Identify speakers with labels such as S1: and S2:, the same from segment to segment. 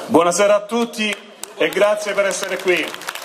S1: Buonasera a tutti e grazie per essere qui.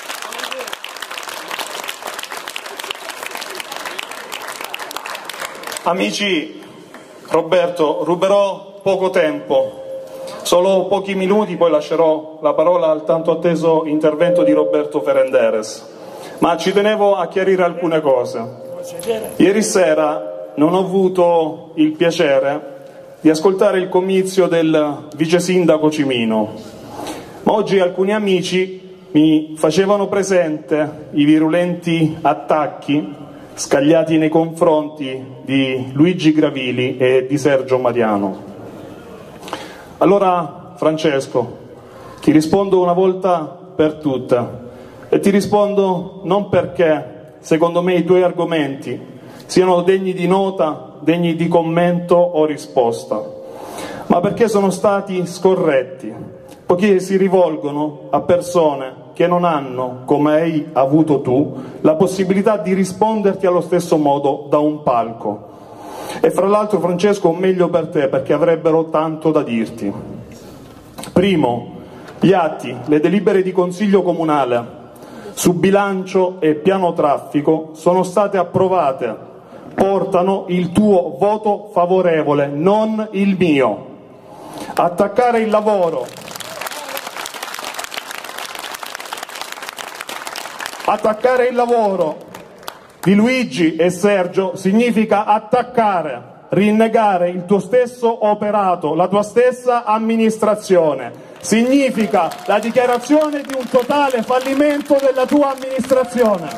S1: Amici, Roberto, ruberò poco tempo, solo pochi minuti, poi lascerò la parola al tanto atteso intervento di Roberto Ferenderes. Ma ci tenevo a chiarire alcune cose. Ieri sera non ho avuto il piacere di ascoltare il comizio del vice sindaco Cimino, ma oggi alcuni amici mi facevano presente i virulenti attacchi scagliati nei confronti di Luigi Gravili e di Sergio Mariano. Allora, Francesco, ti rispondo una volta per tutte, e ti rispondo non perché secondo me i tuoi argomenti siano degni di nota, degni di commento o risposta, ma perché sono stati scorretti, poiché si rivolgono a persone che non hanno, come hai avuto tu, la possibilità di risponderti allo stesso modo da un palco. E fra l'altro, Francesco, meglio per te, perché avrebbero tanto da dirti. Primo, gli atti, le delibere di Consiglio Comunale su bilancio e piano traffico sono state approvate, portano il tuo voto favorevole, non il mio. Attaccare il lavoro di Luigi e Sergio significa attaccare, rinnegare il tuo stesso operato, la tua stessa amministrazione. Significa la dichiarazione di un totale fallimento della tua amministrazione.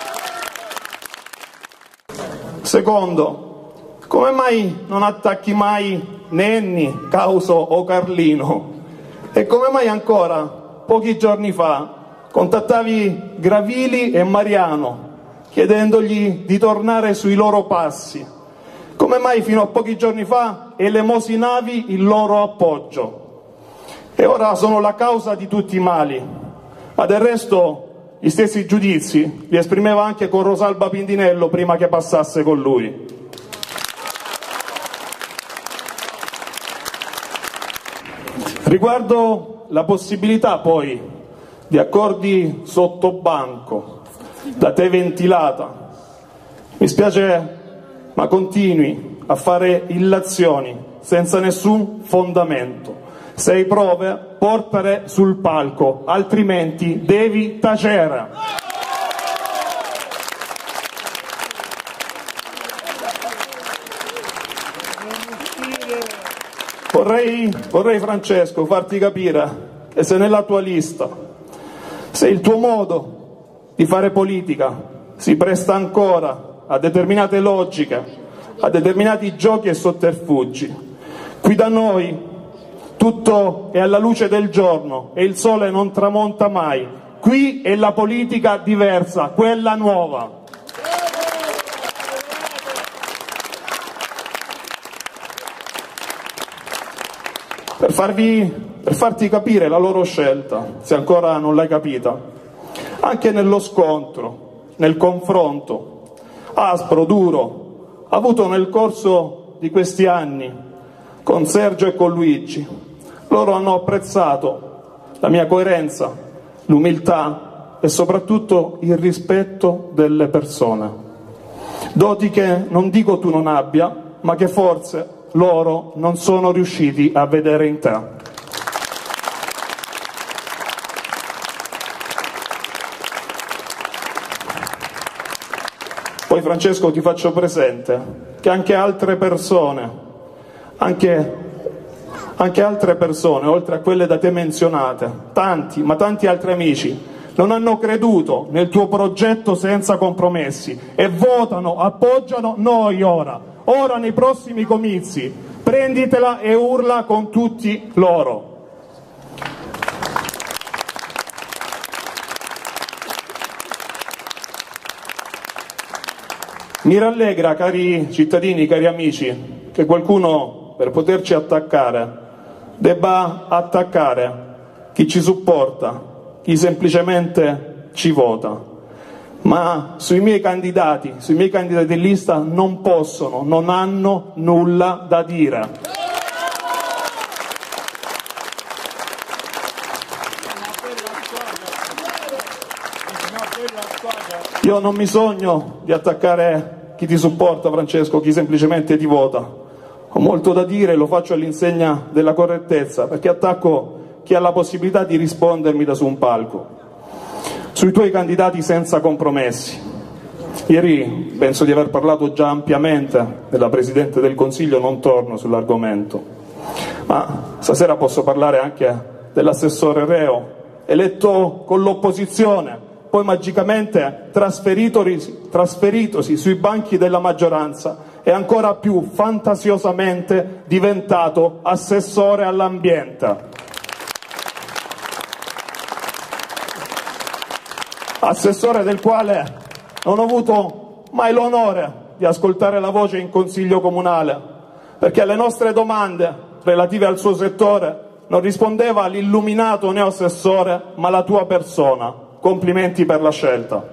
S1: Secondo, come mai non attacchi mai Nenni, Causo o Carlino? E come mai ancora, pochi giorni fa, contattavi Gravili e Mariano chiedendogli di tornare sui loro passi? Come mai fino a pochi giorni fa elemosinavi il loro appoggio? E ora sono la causa di tutti i mali, ma del resto gli stessi giudizi li esprimeva anche con Rosalba Pindinello prima che passasse con lui. Riguardo la possibilità poi di accordi sotto banco, da te ventilata, mi spiace ma continui a fare illazioni senza nessun fondamento. Se hai prove, portale sul palco, altrimenti devi tacere. Vorrei, Francesco, farti capire che se nella tua lista, se il tuo modo di fare politica si presta ancora a determinate logiche, a determinati giochi e sotterfugi, qui da noi tutto è alla luce del giorno e il sole non tramonta mai. Qui è la politica diversa, quella nuova. Per farti capire la loro scelta, se ancora non l'hai capita, anche nello scontro, nel confronto aspro, duro, avuto nel corso di questi anni con Sergio e con Luigi, loro hanno apprezzato la mia coerenza, l'umiltà e soprattutto il rispetto delle persone. Doti che non dico tu non abbia, ma che forse loro non sono riusciti a vedere in te. Poi, Francesco, ti faccio presente che anche altre persone, oltre a quelle da te menzionate, tanti altri amici, non hanno creduto nel tuo progetto senza compromessi e votano, appoggiano noi ora nei prossimi comizi. Prenditela e urla con tutti loro. Mi rallegra, cari cittadini, cari amici, che qualcuno, per poterci attaccare, debba attaccare chi ci supporta, chi semplicemente ci vota. Ma sui miei candidati in lista non possono, non hanno nulla da dire. Io non mi sogno di attaccare chi ti supporta, Francesco, chi semplicemente ti vota. Ho molto da dire e lo faccio all'insegna della correttezza, perché attacco chi ha la possibilità di rispondermi da su un palco. Sui tuoi candidati senza compromessi. Ieri penso di aver parlato già ampiamente della Presidente del Consiglio, non torno sull'argomento, ma stasera posso parlare anche dell'assessore Reo, eletto con l'opposizione, poi magicamente trasferitosi sui banchi della maggioranza e ancora più fantasiosamente diventato assessore all'ambiente. Assessore del quale non ho avuto mai l'onore di ascoltare la voce in consiglio comunale, perché alle nostre domande relative al suo settore non rispondeva l'illuminato neoassessore, ma la tua persona. Complimenti per la scelta.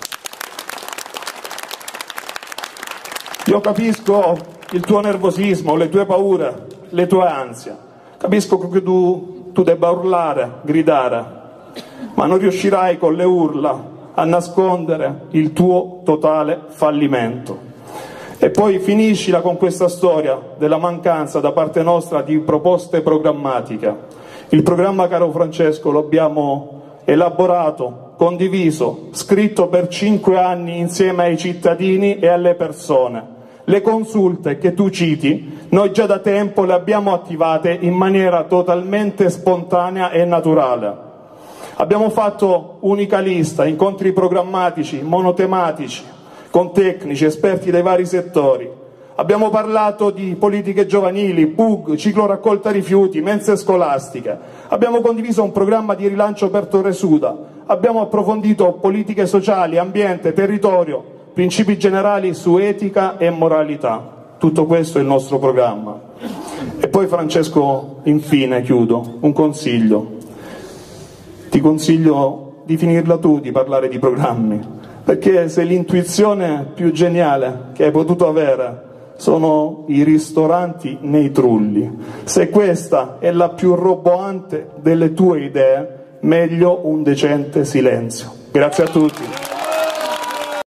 S1: Io capisco il tuo nervosismo, le tue paure, le tue ansie. Capisco che tu debba urlare, gridare, ma non riuscirai con le urla a nascondere il tuo totale fallimento. E poi finiscila con questa storia della mancanza da parte nostra di proposte programmatiche. Il programma, caro Francesco, lo abbiamo elaborato, condiviso, scritto per 5 anni insieme ai cittadini e alle persone. Le consulte che tu citi, noi già da tempo le abbiamo attivate in maniera totalmente spontanea e naturale. Abbiamo fatto unica lista, incontri programmatici, monotematici, con tecnici, esperti dei vari settori. Abbiamo parlato di politiche giovanili, PUG, ciclo raccolta rifiuti, mense scolastiche. Abbiamo condiviso un programma di rilancio per Torresuda. Abbiamo approfondito politiche sociali, ambiente, territorio, principi generali su etica e moralità. Tutto questo è il nostro programma. E poi, Francesco, infine chiudo, un consiglio. Ti consiglio di finirla tu di parlare di programmi, perché se l'intuizione più geniale che hai potuto avere sono i ristoranti nei trulli, se questa è la più roboante delle tue idee, meglio un decente silenzio. Grazie a tutti.